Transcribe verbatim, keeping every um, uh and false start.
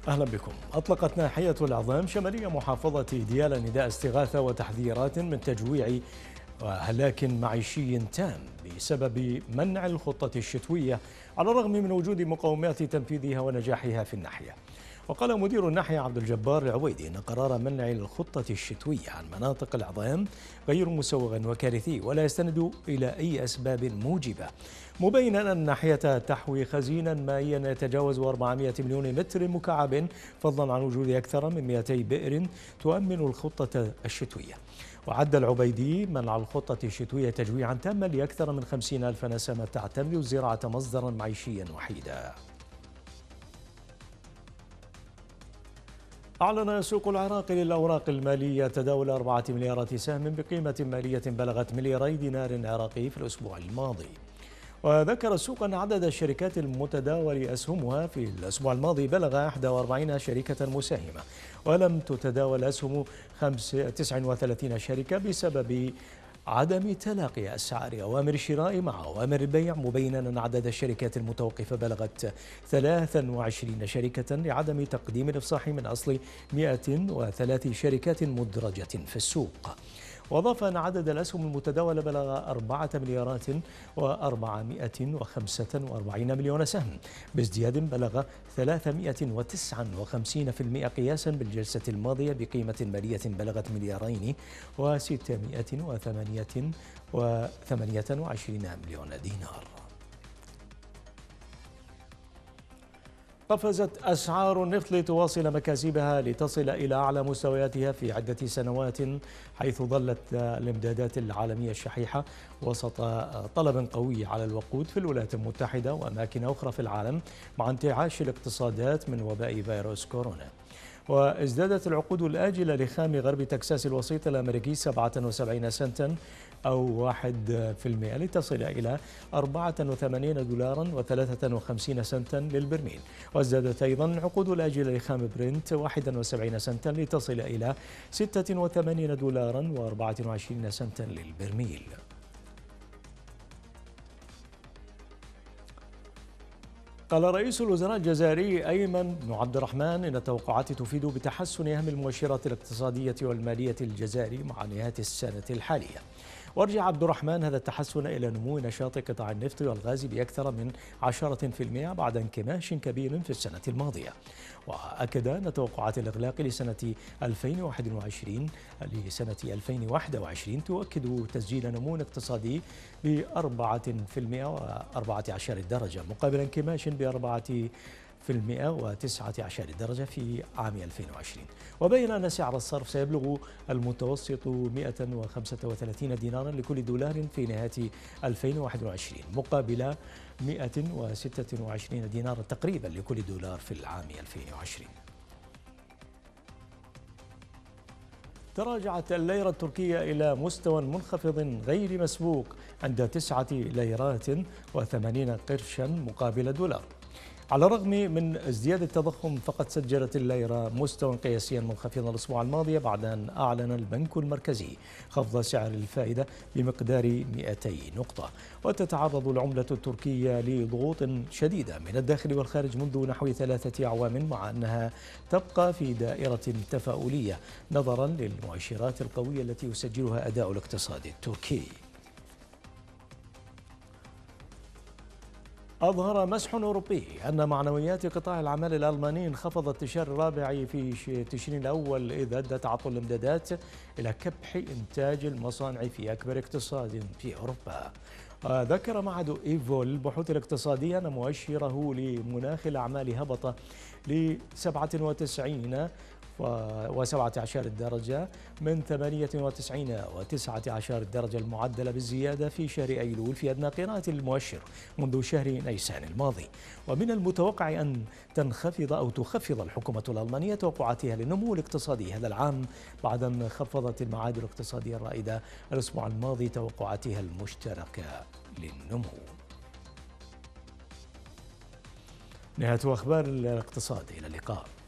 أهلا بكم. أطلقت ناحية العظام شمالية محافظة ديالى نداء استغاثة وتحذيرات من تجويع وهلاك معيشي تام بسبب منع الخطة الشتوية على الرغم من وجود مقومات تنفيذها ونجاحها في الناحية. وقال مدير الناحية عبد الجبار العويدي أن قرار منع الخطة الشتوية عن مناطق العظام غير مسوغ وكارثي ولا يستند إلى أي أسباب موجبة، مبينا أن الناحية تحوي خزينا مائيا يتجاوز أربعمائة مليون متر مكعب، فضلا عن وجود أكثر من مئتي بئر تؤمن الخطة الشتوية. وعد العبيدي منع الخطة الشتوية تجويعا تاما لأكثر من خمسين ألف نسمة تعتبر الزراعة مصدرا معيشيا وحيدا. أعلن سوق العراق للأوراق المالية تداول أربعة مليارات سهم بقيمة مالية بلغت ملياري دينار عراقي في الأسبوع الماضي. وذكر السوق أن عدد الشركات المتداول أسهمها في الأسبوع الماضي بلغ إحدى وأربعين شركة مساهمة، ولم تتداول أسهم تسعة وثلاثين شركة بسبب عدم تلاقي أسعار أوامر الشراء مع أوامر البيع، مبينا أن عدد الشركات المتوقفة بلغت ثلاثة وعشرين شركة لعدم تقديم الإفصاح من أصل مئة وثلاث شركات مدرجة في السوق. وأضاف أن عدد الأسهم المتداولة بلغ أربعة مليارات وأربعمائة وخمسة وأربعين مليون سهم، بازدياد بلغ ثلاثمائة وتسعة وخمسين بالمئة قياسا بالجلسة الماضية بقيمة مالية بلغت مليارين وستمائة وثمانية وثمانية وعشرين مليون دينار. قفزت أسعار النفط لتواصل مكاسبها لتصل إلى أعلى مستوياتها في عدة سنوات، حيث ظلت الإمدادات العالمية الشحيحة وسط طلب قوي على الوقود في الولايات المتحدة وأماكن أخرى في العالم مع انتعاش الاقتصادات من وباء فيروس كورونا. وازدادت العقود الآجلة لخام غرب تكساس الوسيط الأمريكي سبعة وسبعين سنتا أو واحد في المئة لتصل إلى أربعة وثمانين دولارا وثلاثة وخمسين سنتا للبرميل. وازدادت أيضا العقود الآجلة لخام برنت واحد وسبعين سنتا لتصل إلى ستة وثمانين دولارا وأربعة وعشرين سنتا للبرميل. قال رئيس الوزراء الجزائري أيمن بن عبد الرحمن إن التوقعات تفيد بتحسن أهم المؤشرات الاقتصادية والمالية للجزائر مع نهاية السنة الحالية. وارجع عبد الرحمن هذا التحسن إلى نمو نشاط قطاع النفط والغاز بأكثر من عشرة بالمئة بعد انكماش كبير في السنة الماضية. وأكد أن توقعات الإغلاق لسنة ألفين وواحد وعشرين لسنة ألفين وواحد وعشرين تؤكد تسجيل نمو اقتصادي بأربعة بالمئة وأربعة عشر درجة مقابل انكماش بأربعة في المئة وتسعة عشر درجة في عام ألفين وعشرين. وبين أن سعر الصرف سيبلغ المتوسط مئة وخمسة وثلاثين دينارا لكل دولار في نهاية ألفين وواحد وعشرين مقابل مئة وستة وعشرين دينارا تقريبا لكل دولار في العام ألفين وعشرين. تراجعت الليرة التركية إلى مستوى منخفض غير مسبوق عند تسعة ليرات وثمانين قرشا مقابل دولار. على الرغم من ازدياد التضخم فقد سجلت الليرة مستوى قياسيا منخفضا الأسبوع الماضي بعد أن أعلن البنك المركزي خفض سعر الفائدة بمقدار مئتي نقطة. وتتعرض العملة التركية لضغوط شديدة من الداخل والخارج منذ نحو ثلاثة أعوام، مع أنها تبقى في دائرة تفاؤلية نظرا للمؤشرات القوية التي يسجلها أداء الاقتصاد التركي. أظهر مسح أوروبي أن معنويات قطاع الأعمال الألماني انخفضت الشهر الرابع في تشرين الأول، إذ أدى تعطل الإمدادات إلى كبح إنتاج المصانع في أكبر اقتصاد في أوروبا. ذكر معهد إيفول للبحوث الاقتصادية أن مؤشره لمناخ الأعمال هبط ل سبعة وتسعين وسبعة عشر درجة من ثمانية وتسعين وتسعة عشر درجة المعدلة بالزيادة في شهر أيلول في أدنى قراءة المؤشر منذ شهر نيسان الماضي. ومن المتوقع أن تنخفض أو تخفض الحكومة الألمانية توقعاتها للنمو الاقتصادي هذا العام بعد أن خفضت المعاهد الاقتصادية الرائدة الأسبوع الماضي توقعاتها المشتركة للنمو. نهاية أخبار الاقتصاد، إلى اللقاء.